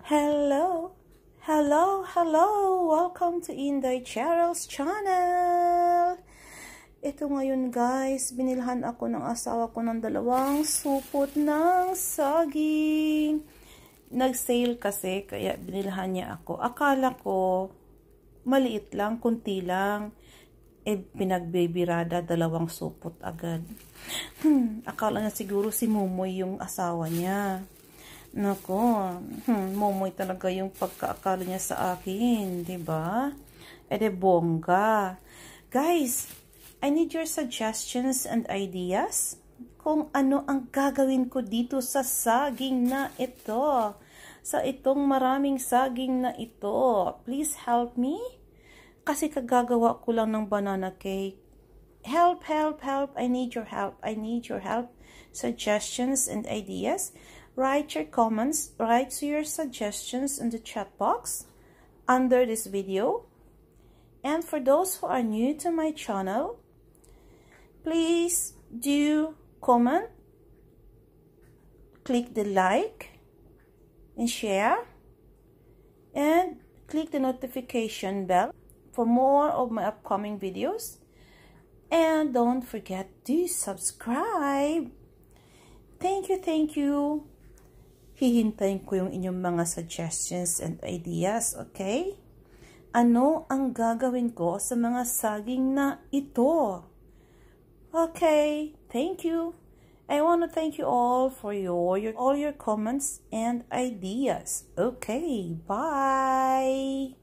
Hello! Hello! Hello! Welcome to Inday Cheryl's channel! Ito ngayon guys, binilhan ako ng asawa ko ng 2 supot ng saging. Nag-sale kasi, kaya binilhan niya ako. Akala ko, maliit lang, kunti lang. Pinagbibirada 2 supot agad. Akala niya siguro si Mumoy yung asawa niya. Nako, Momoy talaga yung pagkaakala niya sa akin, 'di ba? Bongga. Guys, I need your suggestions and ideas kung ano ang gagawin ko dito sa saging na ito. Sa itong maraming saging na ito. Please help me. Kasi kagagawa ko lang ng banana cake. Help, help, help. I need your help. I need your help. Suggestions and ideas. Write your comments, write your suggestions in the chat box under this video. And for those who are new to my channel, please do comment, click the like and share, and click the notification bell for more of my upcoming videos. And don't forget to subscribe. Thank you, thank you. Hihintayin ko yung inyong mga suggestions and ideas, okay? Ano ang gagawin ko sa mga saging na ito? Okay, thank you. I want to thank you all for all your comments and ideas. Okay, bye!